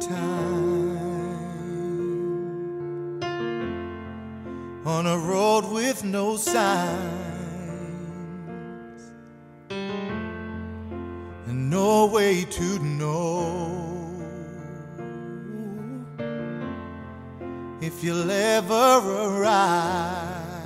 time on a road with no signs and no way to know if you'll ever arrive.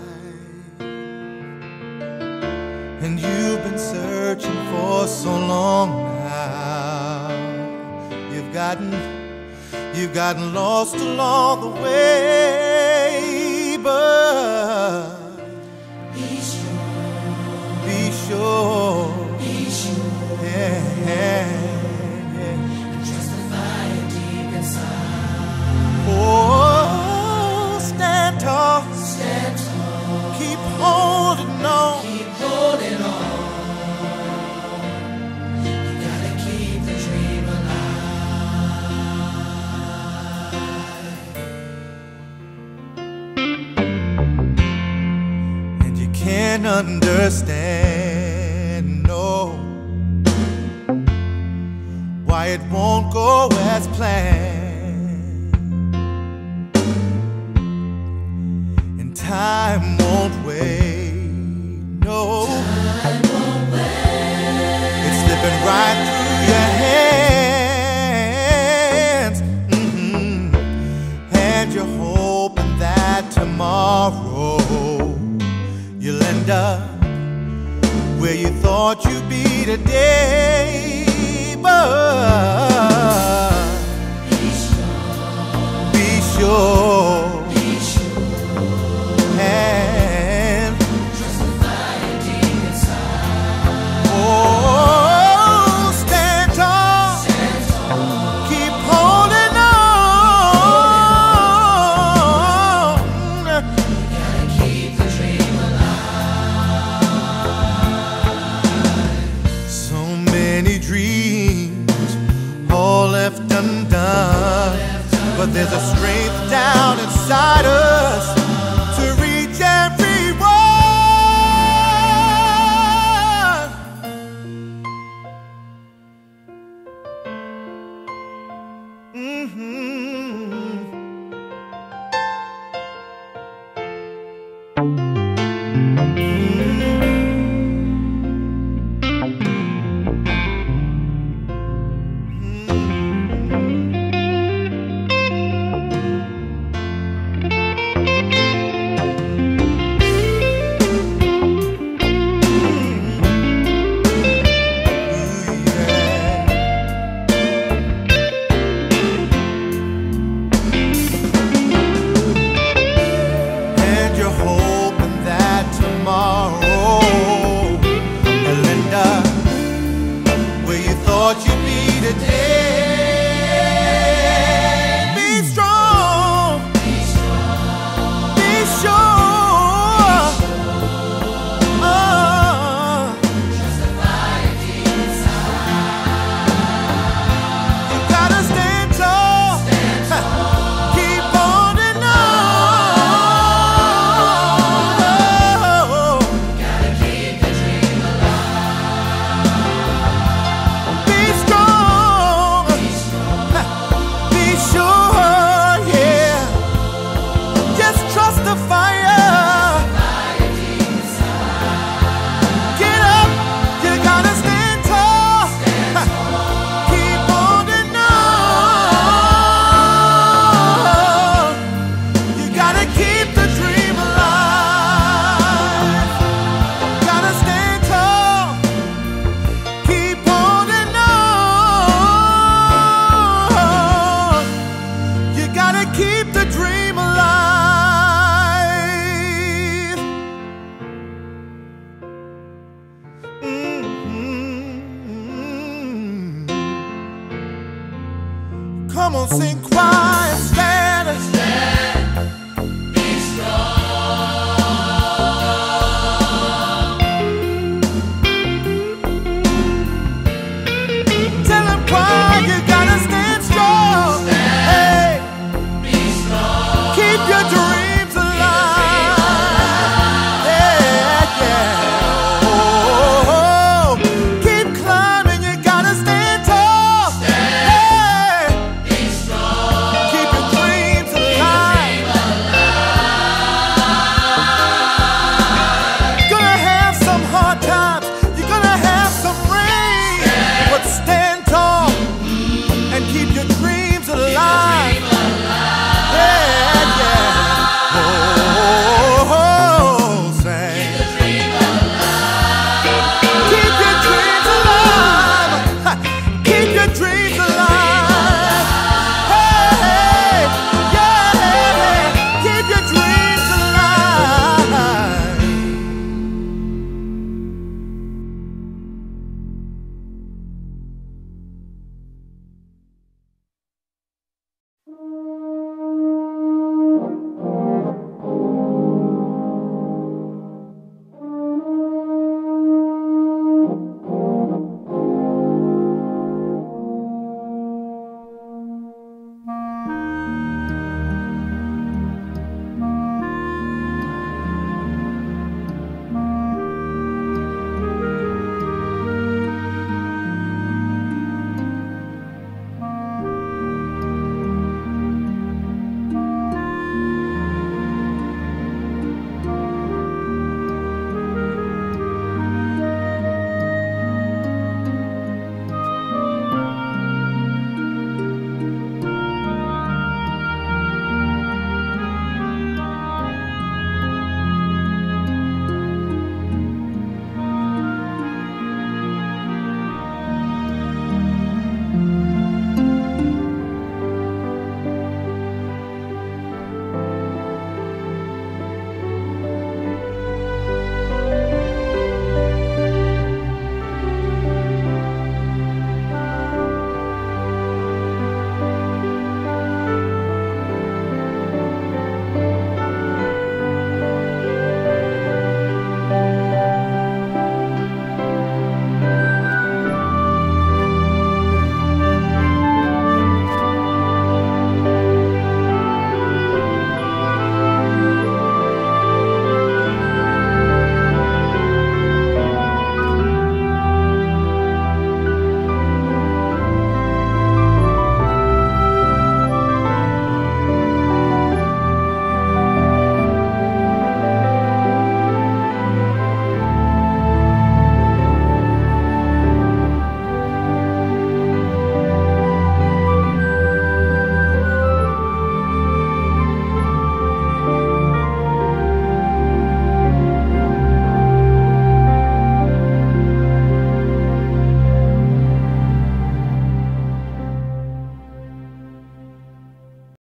And you've been searching for so long now. You've gotten lost along the way, but be sure, be sure, be sure, yeah. And trust the fire deep inside. Oh, stand tall, stand tall, keep holding on, keep holding on. You gotta keep the dream alive. And you can't understand, no, why it won't go as planned. And time won't wait, no, time won't wait. It's slipping right through your hands, and you're hoping that tomorrow you'll end up where you thought you'd be today, but be sure, be sure, be sure, and trust the fire deep inside. Oh, stand tall, stand tall, keep holding on. You gotta keep the dream alive. So many dreams all left undone, but there's a strength down inside us to reach everyone. Come on, sing quiet.